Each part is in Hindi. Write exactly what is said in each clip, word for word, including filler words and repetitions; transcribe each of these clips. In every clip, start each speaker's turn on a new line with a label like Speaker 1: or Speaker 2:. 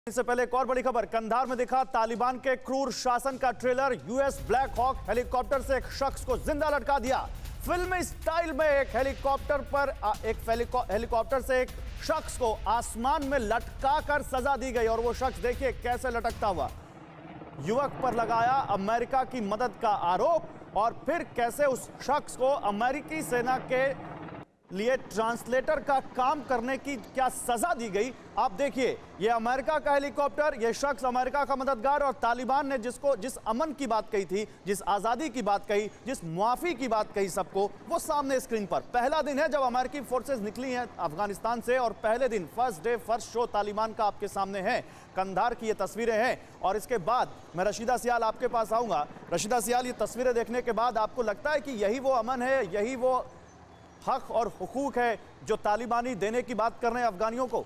Speaker 1: इससे पहले एक और बड़ी खबर, कंधार में दिखा तालिबान के क्रूर शासन का trailer. US Black Hawk helicopter से एक शख्स को जिंदा लटका दिया। फिल्मी स्टाइल में एक हेलीकॉप्टर पर एक हेलीकॉप्टर से एक शख्स को आसमान में लटका कर सजा दी गई और वो शख्स देखिए कैसे लटकता हुआ। युवक पर लगाया अमेरिका की मदद का आरोप और फिर कैसे उस शख्स को अमेरिकी सेना के लिए ट्रांसलेटर का काम करने की क्या सजा दी गई। आप देखिए, ये अमेरिका का हेलीकॉप्टर, ये शख्स अमेरिका का मददगार और तालिबान ने जिसको जिस अमन की बात कही थी, जिस आज़ादी की बात कही, जिस मुआफ़ी की बात कही सबको, वो सामने स्क्रीन पर। पहला दिन है जब अमेरिकी फोर्सेज निकली हैं अफगानिस्तान से और पहले दिन first day first show Taliban का आपके सामने है। कंधार की ये तस्वीरें हैं और इसके बाद मैं रशीदा सियाल आपके पास आऊँगा। रशीदा सियाल, ये तस्वीरें देखने के बाद आपको लगता है कि यही वो अमन है, यही वो हक और हुकूक है जो तालिबानी देने की बात कर रहे हैं अफगानियों को?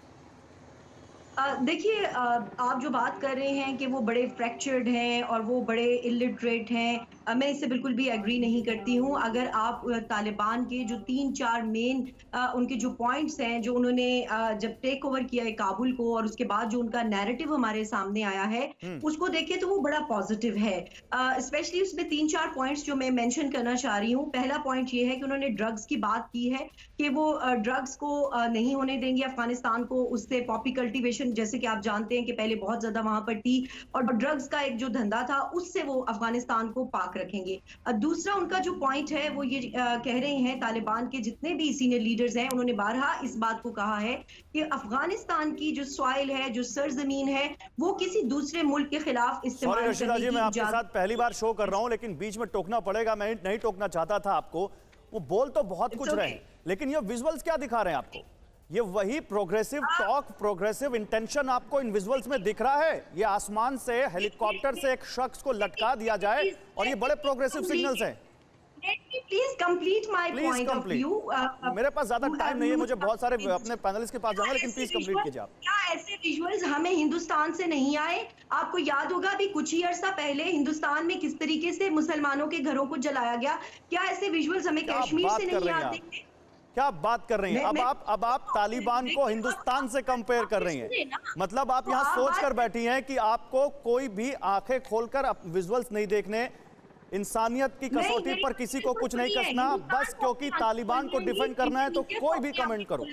Speaker 2: देखिए, आप जो बात कर रहे हैं कि वो बड़े फ्रैक्चर्ड हैं और वो बड़े इलिटरेट हैं, मैं इससे बिल्कुल भी एग्री नहीं करती हूँ। अगर आप तालिबान के जो तीन चार मेन उनके जो पॉइंट्स हैं, जो उन्होंने जब टेक ओवर किया है काबुल को और उसके बाद जो उनका नैरेटिव हमारे सामने आया है, उसको देखें तो वो बड़ा पॉजिटिव है। स्पेशली उसमें तीन चार पॉइंट्स जो मैं मेंशन करना चाह रही हूँ। पहला पॉइंट ये है कि उन्होंने ड्रग्स की बात की है कि वो ड्रग्स को नहीं होने देंगे अफगानिस्तान को, उससे पॉपी कल्टीवेशन, जैसे कि आप जानते हैं कि पहले बहुत ज्यादा वहां पर थी और ड्रग्स का एक जो धंधा था उससे वो अफगानिस्तान को पाक रखेंगे। दूसरा उनका जो पॉइंट है वो ये कह रहे हैं, तालिबान के जितने भी सीनियर लीडर्स हैं उन्होंने बारहा इस बात को कहा है कि अफगानिस्तान की जो सॉइल है, जो सरजमीन है, वो किसी दूसरे मुल्क के खिलाफ इस्तेमाल करने की।
Speaker 1: मैं आपके साथ पहली बार शो कर रहा हूं लेकिन बीच में टोकना पड़ेगा, मैं नहीं टोकना चाहता था आपको। वो बोल तो बहुत कुछ रहे हैं लेकिन ये विजुअल्स क्या दिखा रहे हैं आपको? ये वही प्रोग्रेसिव टॉक, प्रोग्रेसिव इंटेंशन आपको इन विजुअल्स में दिख रहा है? ये आसमान से हेलीकॉप्टर से एक शख्स को लटका दिया जाए और ये बड़े प्रोग्रेसिव सिग्नल्स हैं।
Speaker 2: Please complete my point of view.
Speaker 1: मेरे पास ज्यादा टाइम नहीं है, मुझे बहुत सारे अपने पैनलिस्ट के पास जाना, लेकिन प्लीज कंप्लीट कीजिए आप।
Speaker 2: क्या ऐसे विजुअल्स हमें हिंदुस्तान से नहीं आए? आपको याद होगा अभी कुछ ही अर्सा पहले हिंदुस्तान में किस तरीके से मुसलमानों के घरों को जलाया गया। क्या ऐसे विजुअल्स हमें कश्मीर से नहीं आते?
Speaker 1: क्या आप बात कर रही हैं? अब आप अब आप तालिबान को हिंदुस्तान से कंपेयर कर रही हैं। मतलब आप यहाँ सोच कर बैठी हैं कि आपको कोई भी आंखें खोलकर विजुअल्स नहीं देखने, इंसानियत की कसौटी पर किसी को कुछ नहीं कसना, बस क्योंकि तालिबान को डिफेंड करना है तो कोई भी कमेंट करो।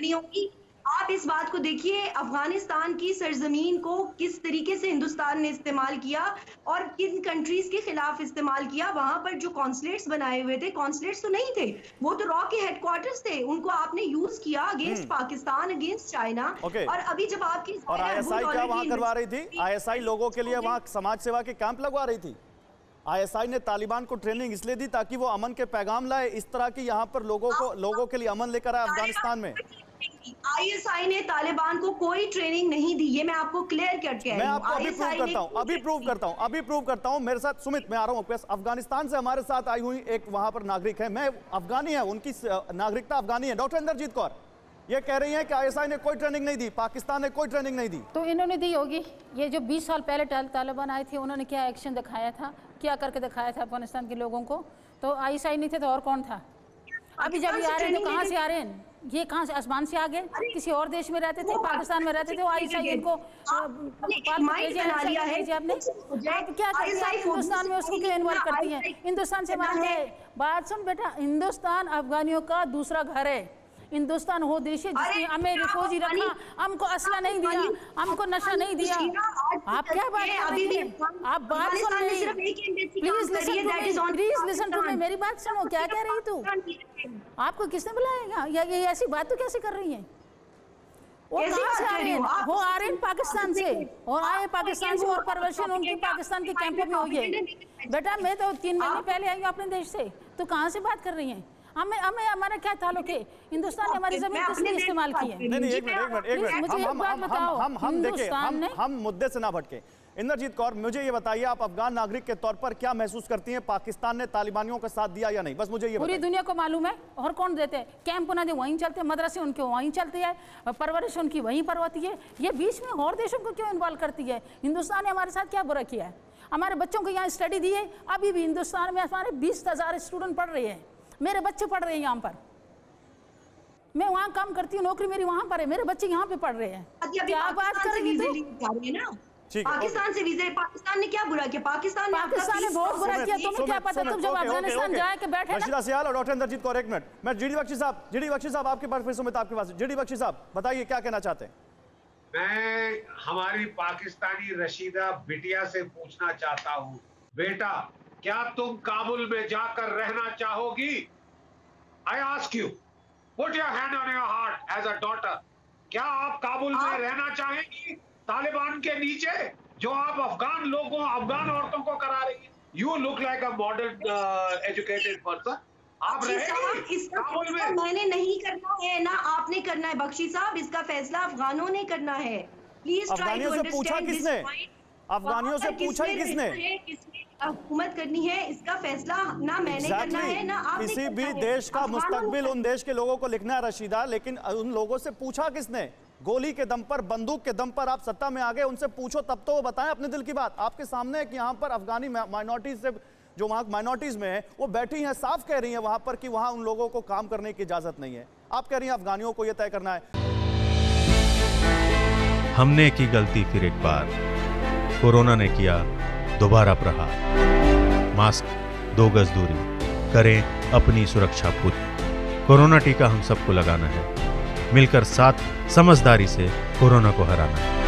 Speaker 2: आप इस बात को देखिए, अफगानिस्तान की सरजमीन को किस तरीके से हिंदुस्तान ने इस्तेमाल किया और किन कंट्रीज के खिलाफ इस्तेमाल किया। वहां पर जो कॉन्सुलेट्स बनाए हुए थे, कॉन्सुलेट्स तो नहीं थे, वो तो रॉ के हेडक्वार्टर्स थे, उनको आपने यूज किया अगेंस्ट पाकिस्तान, अगेंस्ट चाइना। और अभी जब आपकी
Speaker 1: और आईएसआई क्या वहां करवा रही थी? आईएसआई लोगों के लिए वहां समाज सेवा के कैंप लगवा रही थी। आईएसआई ने तालिबान को ट्रेनिंग इसलिए दी ताकि वो अमन के पैगाम लाए, इस तरह की यहाँ पर लोगों को लोगों के लिए अमन लेकर आए अफगानिस्तान में।
Speaker 2: आईएसआई ने तालिबान को कोई ट्रेनिंग नहीं दी, ये मैं आपको क्लियर करके
Speaker 1: मैं आपको अभी प्रूव करता हूं, अभी प्रूव करता हूं, अभी प्रूव करता हूं। मेरे साथ सुमित, मैं आ रहा हूं। अफगानिस्तान से हमारे साथ आई हुई एक वहां पर नागरिक है, मैं अफगानी है, उनकी नागरिकता अफगानी है, डॉक्टर इंद्रजीत कौर। ये कह रही हैं कि आईएसआई ने कोई ट्रेनिंग नहीं दी, पाकिस्तान ने कोई ट्रेनिंग नहीं दी।
Speaker 3: तो इन्होंने दी होगी। ये जो बीस साल पहले तालिबान आए थे, उन्होंने क्या एक्शन दिखाया था, क्या करके दिखाया था अफगानिस्तान के लोगों को? तो आईएसआई नहीं थे तो और कौन था? अभी जब ये आ रहे हैं तो कहाँ से आ रहे हैं? ये कहाँ से, आसमान से आ गए? किसी और देश में रहते थे, पाकिस्तान में रहते थे, आईएसआई इनको बना लिया है आपने। आप क्या करती है हिंदुस्तान में, उसको क्यों इन्वॉल्व करती है? हिंदुस्तान से मांगते हैं। बात सुन बेटा, हिंदुस्तान अफगानियों का दूसरा घर है। हिंदुस्तान वो देश है जिसने हमें रिफोजी रखा, हमको असला नहीं दिया, हमको नशा नहीं दिया। आप क्या बात कर रही हैं? आप बात सुन रही हैं? Please listen to me, please listen to me, मेरी बात सुनो। क्या कह रही तू? आपको किसने बुलाएगा? या ये ऐसी बात तो कैसे कर रही हैं? वो कहाँ से आ रहे हैं? वो आ रहे हैं पाकिस्तान से, और आए पाकिस्तान से और परवरिश उनकी पाकिस्तान के कैंपों में हुई है। बेटा मैं तो तीन महीने पहले आई हूँ अपने देश से, तो कहाँ से बात कर रही हैं? हमें हमें हमारा क्या ताल्लुक है? हिंदुस्तान ने हमारी जमीन किस लिए इस्तेमाल की है?
Speaker 1: नहीं नहीं, एक मिनट एक मिनट एक मिनट हम हम हम हम देखिए, हम हम मुद्दे से ना भटके। इंद्रजीत कौर, मुझे ये बताइए, आप अफगान नागरिक के तौर पर क्या महसूस करती हैं? पाकिस्तान ने तालिबानियों का साथ दिया या नहीं? बस मुझे ये
Speaker 3: पूरी दुनिया को मालूम है। और कौन देते हैं? कैंप उन्हें वहीं चलते हैं, मदरसे उनके वहीं चलते हैं, परवरिश उनकी वहीं पर होती है। ये बीच में और देशों को क्यों इन्वॉल्व करती है? हिंदुस्तान ने हमारे साथ क्या बुरा किया है? हमारे बच्चों को यहाँ स्टडी दी है, अभी भी हिंदुस्तान में हमारे बीस हजार स्टूडेंट पढ़ रहे हैं, मेरे बच्चे पढ़ रहे हैं यहाँ पर। मैं वहाँ काम करती हूँ, नौकरी मेरी वहाँ पर है, मेरे बच्चे यहाँ पे पढ़ रहे हैं। क्या आप बात कर रही हो?
Speaker 2: पाकिस्तान से वीजे, पाकिस्तान ने क्या बुरा किया? पाकिस्तान
Speaker 3: पाकिस्तान ने बहुत बुरा किया। तुम्हें क्या पता, तुम जब अफगानिस्तान जाए के बैठे ना।
Speaker 1: रशीदा सियाल और डॉक्टर इंद्रजीत कौर, एक मिनट। मैं जीडी बख्शी साहब, जीडी बख्शी साहब आपके पास, फिर सुमित आपके पास। जीडी बख्शी साहब बताइए क्या कहना चाहते हैं?
Speaker 4: मैं हमारी पाकिस्तानी रशीदा बिटिया से पूछना चाहता हूँ, बेटा क्या तुम काबुल में जाकर रहना चाहोगी? I ask you, put your hand on your heart as a daughter. क्या आप काबुल में रहना चाहेंगी तालिबान के नीचे, जो आप अफगान लोगों, अफगान औरतों को करा रही है? You look like a modern educated person. आप रहेंगी काबुल में?
Speaker 2: मैंने नहीं करना है ना, आपने करना है बख्शी साहब, इसका फैसला अफगानों ने करना है। Please try to understand this point.
Speaker 1: अफगानियों से पूछा ही किसने?
Speaker 2: हुकूमत करनी है, इसका फैसला ना मैंने exactly. करना है ना आपने।
Speaker 1: किसी भी देश का मुस्तकबिल उन देश के लोगों को लिखना है रशीदा, लेकिन उन लोगों से पूछा किसने? गोली के दम पर, बंदूक के दम पर आप सत्ता में आ गए, उनसे पूछो तब तो वो बताएं अपने दिल की बात। आपके सामने है कि यहाँ पर अफगानी माइनॉरिटीज से, जो वहाँ माइनॉरिटीज में है, वो बैठी हैं, साफ कह रही हैं वहां पर कि वहां उन लोगों को काम करने की इजाजत नहीं है। आप कह रही हैं अफगानियों को यह तय करना है।
Speaker 5: हमने की गलती फिर एक बार, कोरोना ने किया दोबारा प्रहार। मास्क, दो गज दूरी, करें अपनी सुरक्षा पूरी। कोरोना टीका हम सबको लगाना है, मिलकर साथ समझदारी से कोरोना को हराना है।